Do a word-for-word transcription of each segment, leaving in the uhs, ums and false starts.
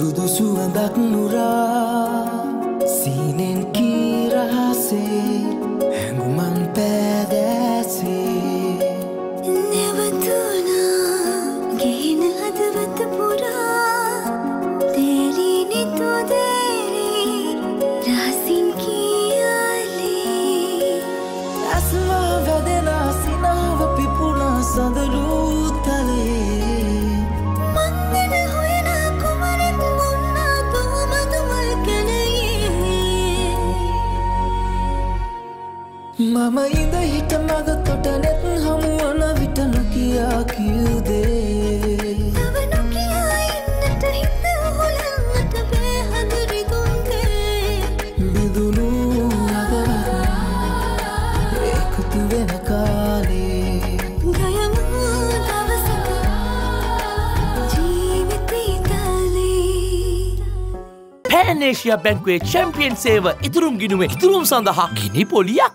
සුදු සුවඳක් නුරා සීනෙන් කී රහසේ හැඟුමන් පෑදෑසේ නැවතුණා ගෙහින හදවත පුරා තේරී නිතු දේරී රහසින් කියාලේ ඇස්වා වැදෙනා සිනාව පිපුණා සඳලූ තලේ මම ඉඳ හිට මග තොට නෙත් හමුවන විට නොකියා කිව්දේ තව නොකියා ඉන්නට හිත උහුලන්නට බෑ හදරි දුන්දේ බිඳුණු අදවත් එකතු වෙන කාලේ ගයමු දවසක ජීවිතේ තාලේ පෑන් ඒෂියා බැංකුවේ චැම්පියන් සේව ඉතුරුම් ගිණුමේ ඉතුරුම් සඳහා ගිනි පොලියක්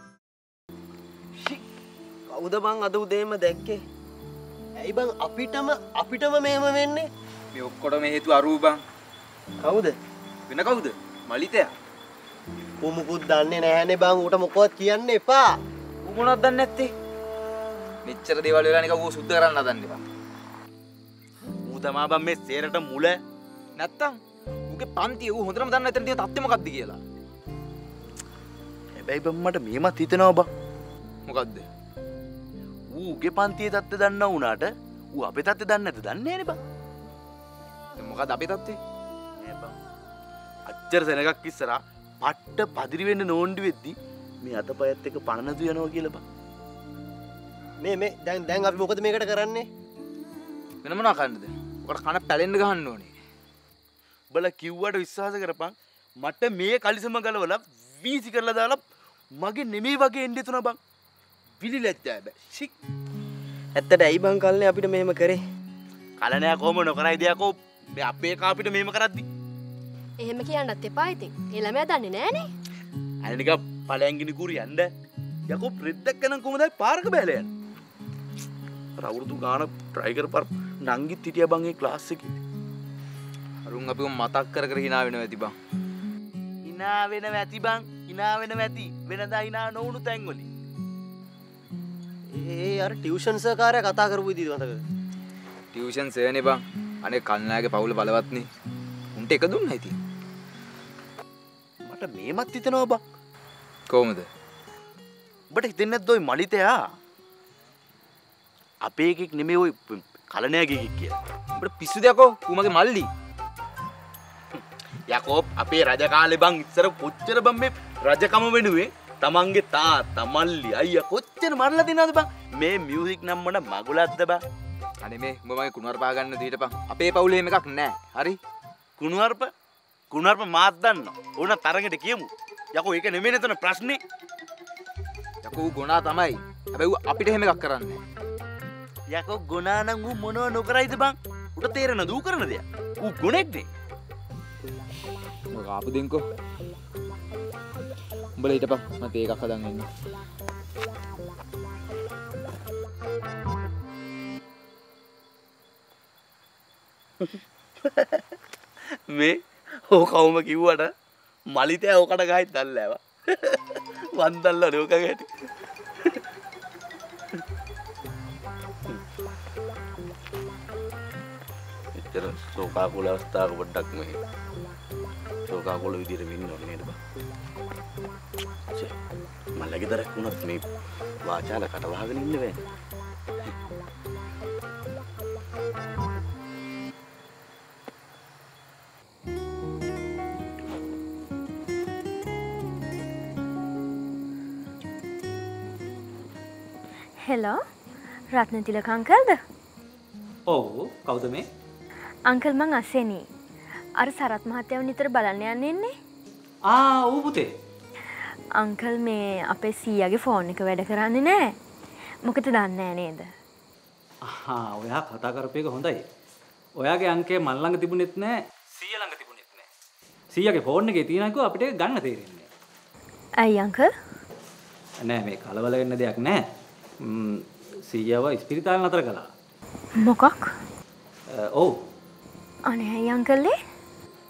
කවුද බං අද උදේම දැක්කේ? ඇයි බං අපිටම අපිටම මේම වෙන්නේ? මේ ඔක්කොටම හේතුව අරූ බං. කවුද? වෙන කවුද? මලිතයා. ඌ මුකුත් දන්නේ නැහැනේ බං. ඌට මොකවත් කියන්න එපා. ඌ මොනවද දන්නේ නැත්තේ? මෙච්චර දේවල් වෙලා නිකන් ඌ සුද්ධ කරන්න හදන්නේ බං. ඌ තමා බං මේ සේරට මුල. නැත්තම් ඌගේ පන්තිය ඌ හොඳටම දන්නා එතන තියෙන තත්ත්වය මොකක්ද කියලා. හැබැයි බං මට මේමත් හිතෙනවා බං. මොකද්ද? ඌගේ පන්තියේ තත්ත්වය දන්නා වුණාට ඌ අපේ තත්ත්වය දන්නේ නැද්ද? දන්නේ නැනේ බං. දැන් මොකද්ද අපේ තත්ත්වය? නෑ බං. අච්චර සෙනගක් ඉස්සරහා පට්ට පදිරි වෙන්න නෝන්ඩි වෙද්දි මේ අතපයත් එක පණ නතු යනවා කියලා බං. මේ මේ දැන් දැන් අපි මොකද මේකට කරන්නේ? වෙන මොනවා කරන්නද? ඔකට කන පැලෙන්න ගහන්න ඕනේ. උඹලා කිව්වට විශ්වාස කරපන් මට මේ කලිසම ගලවලා වීසි කරලා දාලා මගේ නෙමෙයි වගේ එන්න දෙතුණා බං. පිළිලැජ්ජා බෑ. ෂික්. ඇත්තට ඇයි බං කල්නේ අපිට මෙහෙම කරේ? කලනෑ කොහොම නොකරයි දෙයක්ෝ මේ අපේ කාපිට මෙහෙම කරද්දි. එහෙම කියන්නත් එපා ඉතින්. ඒ ළමයා දන්නේ නෑනේ. අර නික ඵලයන් ගිනි කුරි යන්න. යකෝ ප්‍රෙද්දක් කනන් කොහමදයි පාරක බැලලා යන්නේ. අර අවුරුදු ගාන try කරපර නංගිත් හිටියා බං ඒ ක්ලාස් එකේ. අරුන් අපිව මතක් කර කර hina වෙනවා ඇති බං. hina වෙනවා ඇති බං. hina වෙනවා ඇති. වෙනදා hina නොවුණු තැන් වලින්. ඒ අර ටියුෂන් සර් කාර්යය කතා කරපු විදිහද මතකද? ටියුෂන් සර්නේ බං. අනේ කල්නාගේ පවුල බලවත්නේ. උන්ට එක දුන්නා ඉතින්. මට මේමත් හිතෙනවා බං. කොහමද? ඔබට හිතෙන්නේ නැද්ද ඔය මලිතයා? අපේ එකෙක් නෙමෙයි ඔය කලණයාගේ එකෙක් කියලා. උඹට පිස්සුද යකෝ? ඌ මගේ මල්ලි. යකෝ අපේ රජ කාලේ බං ඉස්සර කොච්චර බං මේ රජකම වෙනුවේ තමන්ගේ තාත්තා මල්ලි අයියා කොච්චර මරලා දෙනවද බං? මේ මියුසික් නම් මොන මගුලක්ද බං? අනේ මේ උඹ මගේ කුණුවරප ගන්න දීටපන්. අපේ පවුලේ එහෙම එකක් නැහැ. හරි? කුණුවරප? කුණුවරප මාත් දන්නවා. ඕන තරගෙට කියමු. යකෝ ඒක නෙමෙයි නේතන ප්‍රශ්නේ. යකෝ ඌ ගොනා තමයි. හැබැයි ඌ අපිට එහෙම එකක් කරන්නේ නැහැ. යකෝ ගොනා නම් ඌ මොනව නොකරයිද බං? උට තේරෙනවද ඌ කරන දේ? ඌ ගොනෙක්නේ. මොකක් ආපු දෙන්කෝ. උඹලා හිටපන් මම තේ එකක් හදන් එන්න. මේ ඕ කවුම කිව්වට මලිතෑ ඕකට ගහයි දැල්ලෑවා. වන්දල්ල ලෝක ගැටි. එච්චර ශෝකාකුල අවස්ථාවක පොඩ්ඩක් මේ ශෝකාකුල විදිහට වෙන්න ඕනේ නේද බං? මල්ලගේ දරක් වුණත් මේ වාචාල කට වහගෙන ඉන්න බෑනේ. හෙලෝ රත්නතිලක අංකල්ද? ඔව් කවුද මේ? අංකල් මං අසෙනී. අර සරත් මහත්තයව නිතර බලන්න යන්න ඉන්නේ. ආ ඌ පුතේ. අංකල් මේ අපේ සීයාගේ ෆෝන් එක වැඩ කරන්නේ නැහැ. මොකද දන්නේ නැහැ නේද? ආහා ඔයා කතා කරපු එක හොඳයි. ඔයාගේ අංකය මල් ළඟ තිබුණෙත් නැහැ, සීයා ළඟ තිබුණෙත් නැහැ. සීයාගේ ෆෝන් එකේ තියෙනකෝ අපිට ඒක ගන්න තේරෙන්නේ නැහැ. ඇයි අංකල්? නෑ මේ කලබල වෙන්න දෙයක් නැහැ. ම් සීයාව ඉස්පිරිතාල නතර කළා. මොකක්? ඔව්. අනේ ඇයි අංකල්ලේ?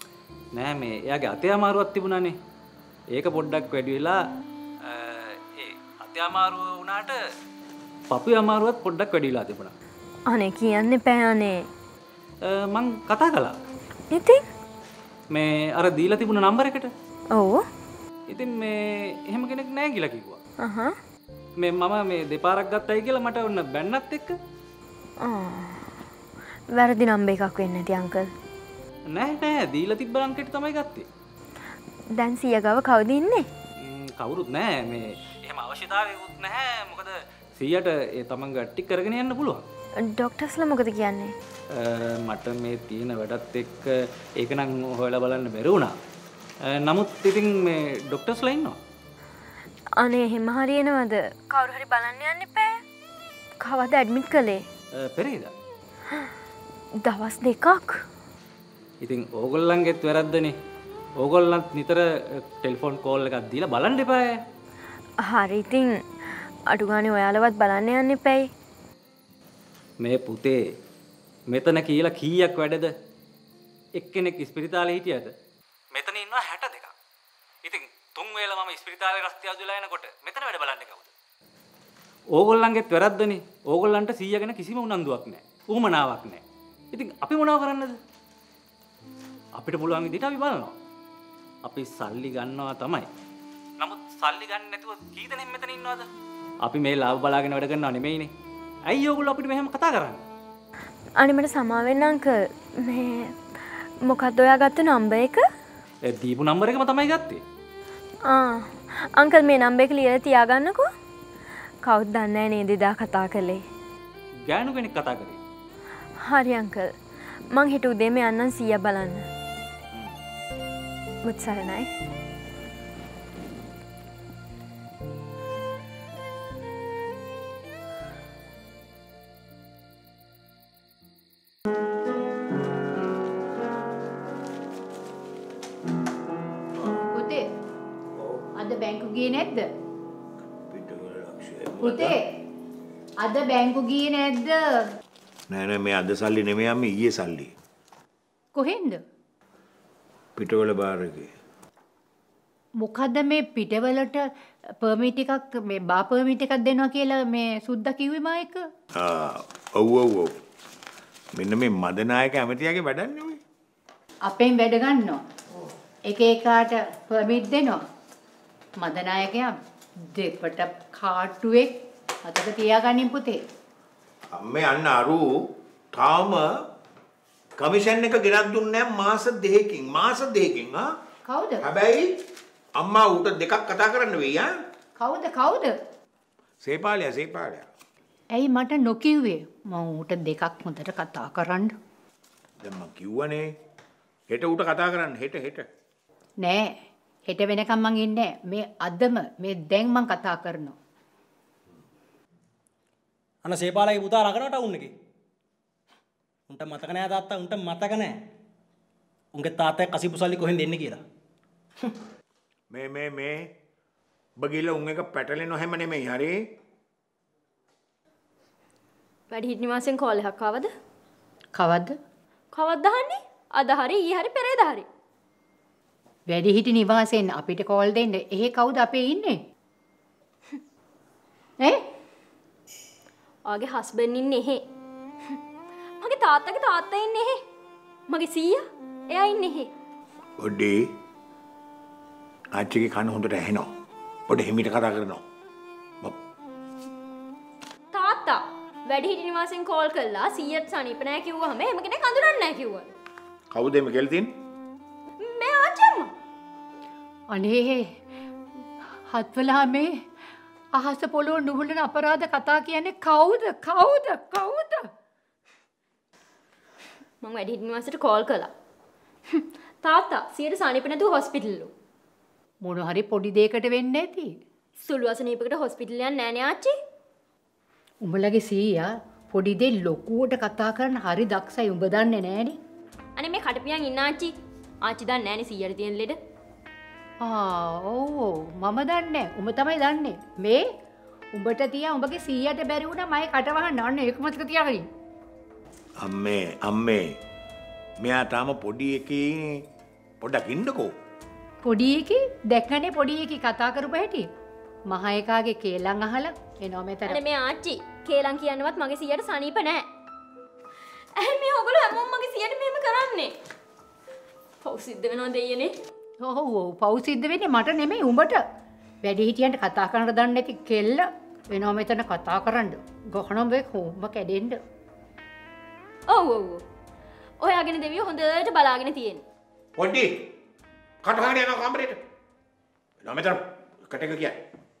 නෑ මේ එයාගේ අතේ අමාරුවක් තිබුණානේ. ඒක පොඩ්ඩක් වැඩි වෙලා ඒ අතේ අමාරුව වුණාට පපුවේ අමාරුවත් පොඩ්ඩක් වැඩි වෙලා තිබුණා. අනේ කියන්න එපා අනේ. මං කතා කළා. ඉතින් මේ අර දීලා තිබුණ නම්බර් එකට. ඔව්. ඉතින් මේ එහෙම කෙනෙක් නැහැ කියලා කිව්වා. අහහ. මේ මම මේ දෙපාරක් ගත්තයි කියලා මට ඔන්න බැන්නත් එක්ක. ආ. වැරදි නම්බර් එකක් වෙන්නේ නැති අංකල්. නෑ නෑ දීලා තිබ්බ අංකෙට තමයි ගත්තේ. දැන් සීයා ගාව කවුද ඉන්නේ? කවුරුත් නෑ මේ එහෙම අවශ්‍යතාවයකුත් නැහැ. මොකද සීයාට ඒ තමන් ගට්ටි කරගෙන යන්න පුළුවන්. ඩොක්ටර්ස්ලා මොකද කියන්නේ? මට මේ තියෙන වැඩත් එක්ක ඒක නම් හොයලා බලන්න බැරි වුණා. නමුත් ඉතින් මේ ඩොක්ටර්ස්ලා ඉන්නවා. අනේ එහෙම හරියනවද? කවුරු හරි බලන්න යන්න එපා. කවද ඇඩ්මිට් කළේ? පෙරේද? දවස් දෙකක්. ඉතින් ඕගොල්ලන්ගෙත් වැරද්දනේ. ඕගොල්ලන්ත් නිතර ටෙලිෆෝන් කෝල් එකක් දීලා බලන්න එපා. හරි ඉතින් අඩු ගානේ ඔයාලවත් බලන්න යන්න එපැයි. මේ පුතේ මෙතන කියලා කීයක් වැඩද? එක්කෙනෙක් ඉස්පිරිතාලේ හිටියද? මෙතන ඉන්නවා හැට දෙකක්. ඉතින් තුන් වේල මම ඉස්පිරිතාලේ රස්තිය අදලා එනකොට මෙතන වැඩ බලන්නේ කවුද? ඕගොල්ලන්ගෙත් වැරද්දනේ. ඕගොල්ලන්ට සීයා ගැන කිසිම උනන්දුවක් නැහැ. උමනාවක් නැහැ. ඉතින් අපි මොනව කරන්නද? අපිට පුළුවන් විදිහට අපි බලනවා. අපි සල්ලි ගන්නවා තමයි. නමුත් සල්ලි ගන්න නැතුව කී දෙනෙක් මෙතන ඉන්නවද? අපි මේ ලාභ බලාගෙන වැඩ කරනව නෙමෙයිනේ. ඇයි ඕගොල්ලෝ අපිට මෙහෙම කතා කරන්නේ? අනේ මට සමා වෙන්න අංකල්. මේ මොකක්ද ඔයා ගත්ත නම්බර් එක? ඒ දීපු නම්බර් එකම තමයි ගත්තේ. ආ අංකල් මේ නම්බර් එක ලියලා තියාගන්නකෝ. කවුද දන්නේ නැහැ නේද එදා කතා කළේ. ගෑනු කෙනෙක් කතා කරේ. හරි අංකල්. මං හිතුව උදේම යන්නම් සීයා බලන්න. මුත්සරණයි. පුතේ අද බැංකු ගියේ නැද්ද? පුතේ අද බැංකු ගියේ නැද්ද? නෑ නෑ මේ අද සල්ලි නෙමෙයි අම්මේ ඊයේ සල්ලි. කොහෙන්ද? පිටවල බාර් එකේ. මොකද්ද මේ පිටවලට පර්මිට් එකක් මේ බා පර්මිට් එකක් දෙනවා කියලා මේ සුද්දා කිව්වේ මා එක? ආ ඔව් ඔව් ඔව්. මෙන්න මේ මදනායක ඇමතියාගේ වැඩන්නේ ඔය. අපෙන් වැඩ ගන්නවා. එක එකාට පර්මිට් දෙනවා. මදනායකයා දෙපට කාටුවෙක් අතක තියාගනින් පුතේ. අම්මේ අන්න අරු තාම කමිෂන් එක ගෙනත් දුන්නේ නැහැ මාස දෙකකින් මාස දෙකකින් ආ කවුද? හැබැයි අම්මා ඌට දෙකක් කතා කරන්න වෙයි ආ කවුද කවුද? සේපාලියා සේපාලියා. ඇයි මට නොකිව්වේ? මම ඌට දෙකක් හොඳට කතා කරන්න. දැන් මං කිව්වනේ හෙට ඌට කතා කරන්න හෙට හෙට. නෑ හෙට වෙනකම් මං ඉන්නේ මේ අදම මේ දැන් මං කතා කරනවා. අන්න සේපාලගේ පුතා රකනවා ටවුන් එකේ. උන්ට මතක නෑ තාත්තා උන්ට මතක නෑ. උන්ගේ තාත්තා කසිපු සල්ලි කොහෙන්ද එන්නේ කියලා. මේ මේ මේ ඔබ ගිහලා උන් එක පැටලෙනව හැම නෙමෙයි හරි. වැඩි හිටි නිවාසෙන් කෝල් එකක් ආවද? කවද්ද? කවද්ද අහන්නේ? අද හරි ඊ හරි පෙරේද හරි. වැඩි හිටි නිවාසෙන් අපිට කෝල් දෙන්න. එහෙ කවුද අපේ ඉන්නේ? ඈ? ආගේ හස්බන්ඩ් ඉන්නේ එහෙ. මගේ තාත්තගේ තාත්තා ඉන්නේ එහෙ. මගේ සීයා එයා ඉන්නේ එහෙ. ඔඩේ ආච්චිගේ කන හොඳට ඇහෙනවා. පොඩ හිමිට කතා කරනවා. තාත්තා වැඩි හිටි නිවාසෙන් කෝල් කළා සීයට සනීප නැහැ කිව්වහම එහෙම කෙනෙක් අඳුරන්නේ නැහැ කිව්වා. කවුද මේ කියලා තින්නේ? මේ ආච්චිම. අනේ හත්වලා මේ අහස පොළොව නුහුලන අපරාධ කතා කියන්නේ කවුද කවුද කවුද? මම වැඩි හිටි නිවාසෙට කෝල් කළා. තාත්තා සීයට සනීප නැතුව හොස්පිටල්ලු. මොන හරි පොඩි දෙයකට වෙන්නේ නැති. සුළු අසනීපකට හොස්පිටල් යන්න නෑ නේ ආච්චි. උඹලගේ සීයා පොඩි දෙය ලොකුවට කතා කරන්න හරි දක්ෂයි. උඹ දන්නේ නෑනේ. අනේ මේ කටපියන් ඉන්න ආච්චි. ආච්චි දන්නේ නෑනේ සීයට තියෙන ලෙඩ. ආ ඔව් මම දන්නේ. උඹ තමයි දන්නේ. මේ උඹට තියා උඹගේ සීයට බැරි වුණා මගේ කට වහන්න. අන්න ඒක මතක තියාගන්න. අම්මේ අම්මේ මෙයා තාම පොඩි එකේ පොඩ්ඩක් ඉන්නකෝ. පොඩි එකේ දැක්කනේ පොඩි එකේ කතා කරපු හැටි. මහා එකාගේ කේලම් අහලා එනවා මෙතන. අනේ මේ ආච්චි කේලම් කියනවත් මගේ සීයට සනීප නැහැ. ඇයි මේ ඔයගොල්ලෝ හැමෝම මගේ සීයට මෙහෙම කරන්නේ? පව් සිද්ධ වෙනවා දෙයියනේ. ඔව් ඔව් පව් සිද්ධ වෙන්නේ මට නෙමෙයි උඹට. වැඩි හිටියන්ට කතා කරන්න දන්නේ නැති කෙල්ල වෙනවා මෙතන කතා කරන්න. ගහනම් වේ කොම්ම කැඩෙන්න. ඔව් ඔව්. ඔයාගෙන දෙවියෝ හොඳට බලාගෙන තියෙන්නේ. පොඩි කටහඬ යනවා කම්බරේට. එනවා මෙතන කට එක කියයි.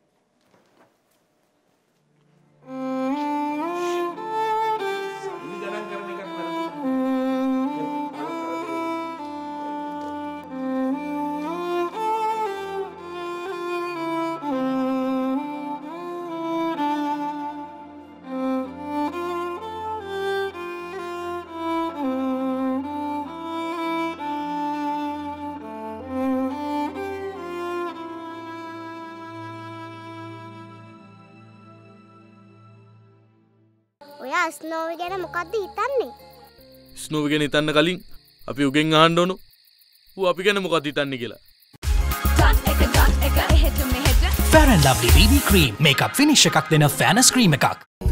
ඔයා ස්නෝවි ගැන මොකද්ද හිතන්නේ? ස්නෝවි ගැන හිතන්න කලින් අපි උගෙන් අහන්න ඕන. ඌ අපි ගැන මොකද්ද හිතන්නේ කියලා. Fair and Lovely B B Cream makeup finish එකක් දෙන fairness cream එකක්.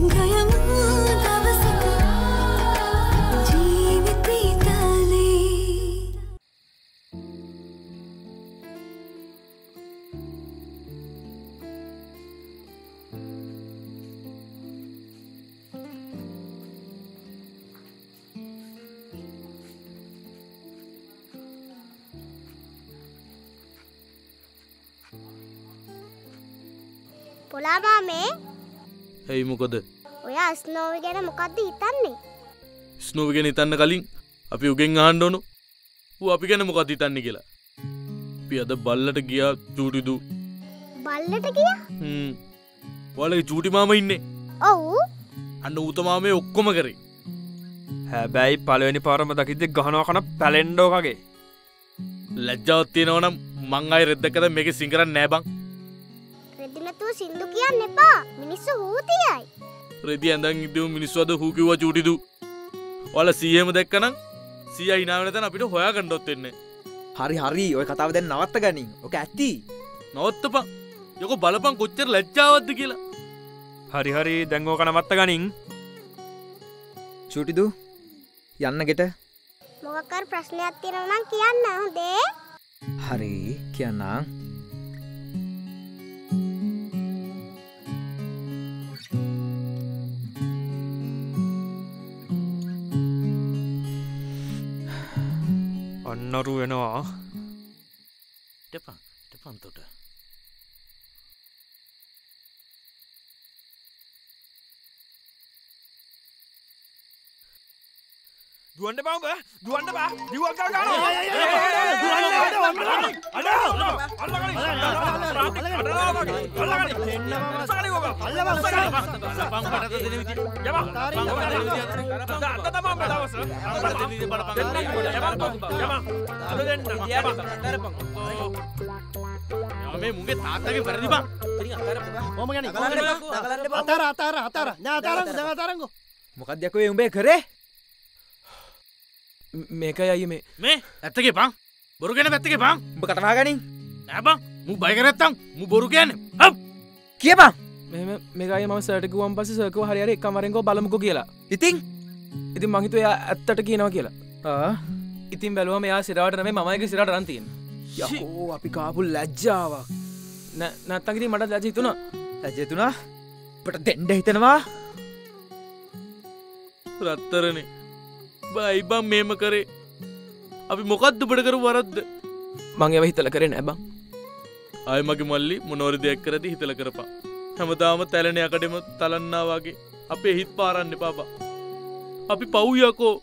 පොලා මාමේ ඇයි මොකද? ඔයා ස්නෝවි ගැන මොකද්ද හිතන්නේ? ස්නෝවි ගැන හිතන්න කලින් අපි උගෙන් අහන්න ඕන. ඌ අපි ගැන මොකද්ද හිතන්නේ කියලා. අපි අද බල්ලට ගියා චූටිදු. බල්ලට ගියා? හ්ම්. ඔයාලගේ චූටි මාමා ඉන්නේ. ඔව්. අන්න ඌ තමයි ඔක්කොම කරේ. හැබැයි පළවෙනි පාරම දකිද්දි ගහනවා කන පැලෙන්ඩෝ වගේ. ලැජ්ජාවක් තියෙනවා නම් මං ආයෙ රෙද්දකද මේකේ සිංගරන්නේ නෑ බං. රෙදි නැතුව සින්දු කියන්න එපා. මිනිස්සු හූතියයි. රෙදි ඇඳන් ඉදු මිනිස්සු අද හූ කිව්වා චූටිදු. ඔයාලා සීයේම දැක්කනම් සීයා hina වෙන තැන අපිට හොයාගන්නවත් වෙන්නේ. හරි හරි ඔය කතාව දැන් නවත්ත ගනින්. ඔක ඇති. නවත්තපන්. යකෝ බලපන් කොච්චර ලැජ්ජාවක්ද කියලා. හරි හරි දැන් ඕක නවත්ත ගනින්. චූටිදු යන්න ගෙට. මොකක් කර ප්‍රශ්නයක් තියෙනවා නම් කියන්න හොඳේ. හරි කියන්නම්. අන්නරු වෙනවා. දෙපන් දෙපන් තොට. දුවන්න බා උඹ දුවන්න බා දිව්වක් ගා ගන්නවා මේ මුගේ තාත්තගේ වැරදි බං. කොහොම ගන්නේ? අතාර අතාර අතාර. නෑ අතාරංගු දැන් අතාරංගු. මොකක්ද යකෝ ඒ උඹේ කරේ? මේකයි අයියේ මේ මේ ඇත්තගේ බං. බොරු කියන පැත්තගේ බං. උඹ කටවා ගනින්. නෑ බං. මු බය කරත්තම් මු බොරු කියන්නේ. හම්. කිය බං. මෙහෙම මේකයි මම සර්ට කිව්වම් පස්සේ සර් කිව්වා හරි හරි එකමාරෙන් ගෝ බලමුකෝ කියලා. ඉතින් ඉතින් මං හිතුවා එයා ඇත්තට කියනවා කියලා. ආ ඉතින් බැලුවම එයා සිරාවට නෙමෙයි මමයිගේ සිරාවට රන් තියෙන්නේ. යකෝ අපි කාපු ලැජ්ජාවක්. නෑ නැත්තම් ඉතින් මට ලැජ්ජ හිතුණා. ලැජ්ජ හිතුණා? අපිට දෙන්න හිතනවා. රත්තරනේ. බයි බං මේම කරේ. අපි මොකද්ද ඔබට කරු වරද්ද? මං ඒව හිතලා කරේ නෑ බං. ආයි මගේ මල්ලි මොනවර දෙයක් කරදී හිතලා කරපන්. හැමදාම තැලෙන යකඩෙම තලන්නා වගේ අපේ හිත පාරන්න එපා බං. අපි පව් යකෝ.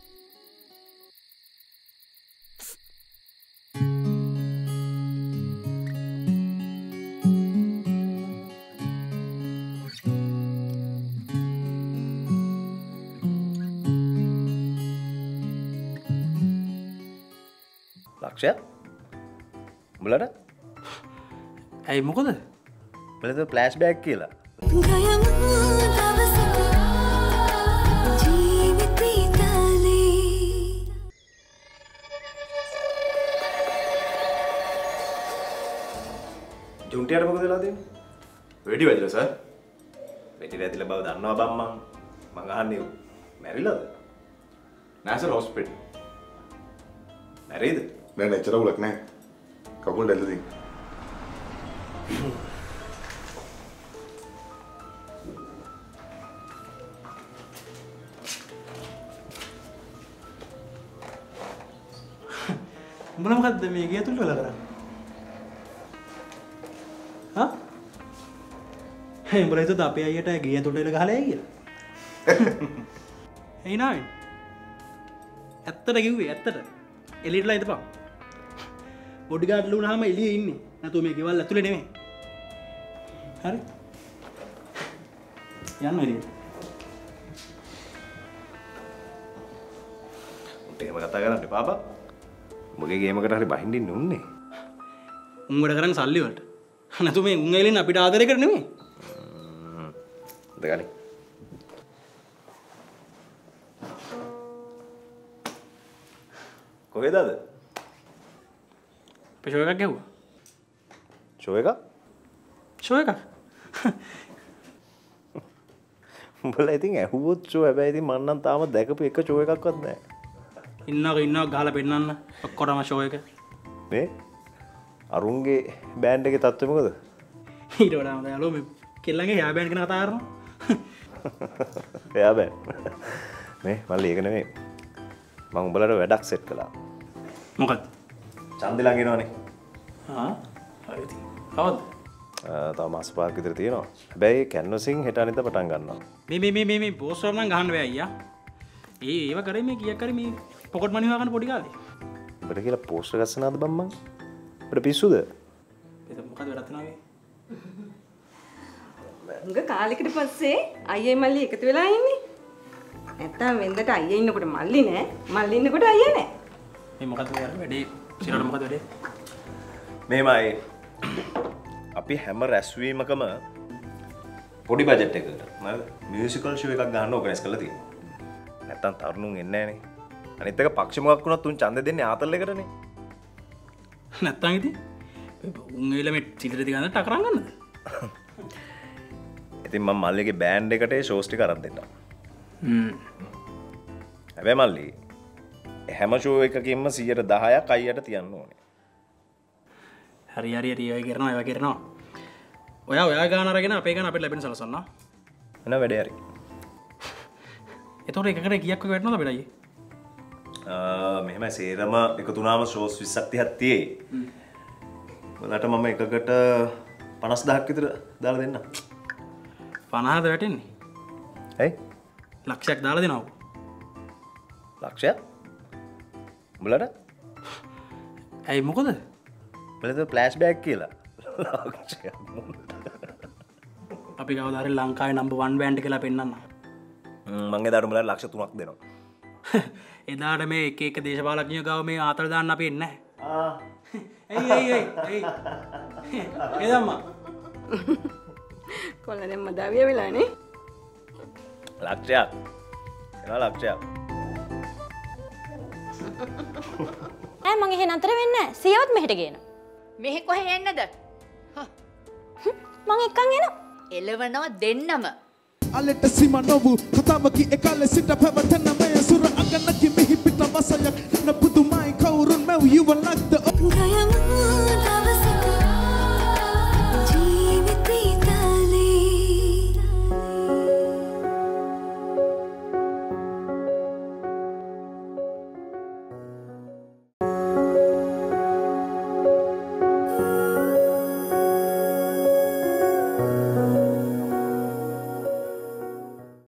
ලක්ෂය උඹලට ඇයි මොකද? බලද ෆ්ලෑෂ් බෑක් කියලා. තුන්ටියට මොකද වෙලා තියෙන්නේ? වෙඩි වැදිලා සර්. වෙඩි වැදිලා බව දන්නවා බම් මං. මං අහන්නේ මැරිලාද? නෑ සර් හොස්පිටල්. මැරිද? නෑ නෑ එච්චර උලක් නෑ. කකුල් දැල්ලා තියෙන්නේ. උඹලා මොකද්ද මේ ගේ ඇතුළට වෙලා කරන්නේ? හා? හේ උඹලා හිතුවද අපේ අයියට ගේ ඇතුළට වෙලා ගහලා යයි කියලා? එයි නායි. ඇත්තට කිව්වේ ඇත්තට. එළියටලා ඉඳපන්. බොඩිගාඩ්ලු වුණාම එළියේ ඉන්නේ. නැතුව මේ ගෙවල් ඇතුලේ නෙමෙයි. හරි? යන්න එළියට. උන්ට එහෙම කතා කරන්න එපා බා. මොගේ ගේමකට හරි බහින්න ඉන්න උන්නේ. උන් වැඩ කරන්නේ සල්ලි වලට. නැතු මේ උන් ඇලින් අපිට ආදරය කර නෙමෙයි. දෙගනි. කොහෙද අද? අපි ෂෝ එකක් ගැහුවා. ෂෝ එකක්? ෂෝ එකක්. උඹලා ඉතින් ඇහුවොත් ෂෝ හැබැයි ඉතින් මම නම් තාම දැකපු එක ෂෝ එකක්වත් නැහැ. ඉන්නක ඉන්නක ගහලා පෙන්නන්න ඔක්කොටම ෂෝ එක. මේ අරුන්ගේ බෑන්ඩ් එකේ තත්ත්වය මොකද? ඊට වඩා හොඳයි යාළුවෝ මේ කෙල්ලන්ගේ හෙයා බෑන්ඩ් ගැන කතා කරනවා. Hair band. මේ මල්ලි ඒක නෙමෙයි. මම උඹලට වැඩක් සෙට් කළා. මොකක්ද? ඡන්දේ ළඟ එනවනේ. ආ හරිද? කවද්ද? තව මාස පහක් විතර තියෙනවා. හැබැයි කැන්වසින් හෙට අනිද්දා පටන් ගන්නවා. මේ මේ මේ මේ මේ පෝස්ටර් නම් ගහන්න බෑ අයියා. ඒ ඒව කරේ මේ කීයක් කරේ මේ පොකට් මනි හොයාගන්න පොඩි කාලේ. උඹට කියලා පෝස්ටර් ගස්සනවාද බම්මන්? උඹට පිස්සුද? ඒක මොකද වැඩක් නාවේ? උංග කාලෙකට පස්සේ අයියයි මල්ලි එකතු වෙලා ඉන්නේ. නැත්තම් වෙන්දට අයියා ඉන්නකොට මල්ලි නෑ, මල්ලි ඉන්නකොට අයියා නෑ. මේ මොකද වෙන්නේ වැඩේ? සිරාට මොකද වැඩේ? මේමයි අපි හැම රැස්වීමකම පොඩි බජට් එකකට නේද? මියුසිකල් ෂෝ එකක් ගන්න ඕගනයිස් කරලා තියෙනවා. නැත්තම් තරුණුන් එන්නේ නෑනේ. අනිත් එක පක්ෂ මොකක් වුණත් උන් ඡන්දෙ දෙන්නේ ආතල් එකටනේ. නැත්තම් ඉතින් උන් එල මේ සිල්රති ගන්න ටකරන් ගන්නද? ඉතින් මම මල්ලිගේ බෑන්ඩ් එකට ඒ ෂෝස් ටික අරන් දෙන්නම්. හ්ම්. හැබැයි මල්ලි හැම ෂෝ එකකින්ම සියයට දහයක් අයියට තියන්න ඕනේ. හරි හරි හරි ඔය කරනවා ඒවා කරනවා. ඔයා ඔයා ගාන අරගෙන අපේ ගාන අපිට ලැබෙන සලසන්න. එන වැඩේ හරි. එතකොට එකකට කීයක් වගේ වැටෙනවද අපිට අයියේ? ආ මෙහෙම සේරම එකතු වුණාම ෂෝස් විස්සක් තිහක් තියෙයි. ඔයාලට මම එකකට පනස් දහයක් විතර දාලා දෙන්නම්. පනහද වැටෙන්නේ? ඇයි? ලක්ෂයක් දාලා දෙනවා. ලක්ෂයක්? උඹලට? ඇයි මොකද? බලද ෆ්ලෑෂ් බෑක් කියලා. ලක්ෂයක් මොකද? අපි කවදා හරි ලංකාවේ නම්බර් වන් බෑන්ඩ් කියලා පෙන්නන්න. මම එදාට උඹලට ලක්ෂ තුනක් දෙනවා. එදාට මේ එක එක දේශපාලඥයෝ ගාව මේ ආතල් දාන්න අපි එන්නේ නැහැ. ආ. එයි එයි එයි එයි. එදම්මා. කොල්ල දැන් මදාවිය වෙලානේ. ලක්ෂයක්. එනවා ලක්ෂයක්. ඈ මං එහෙ නතර වෙන්නේ නැහැ. සියවත් මෙහෙට ගේන. මෙහෙ කොහෙ එන්නද? මං එක්කන් එනවා. එළවනවා දෙන්නම. අලෙට සීම නොවූ කතාවකි එකල සිට පැවතෙන මේ සුර අගනකි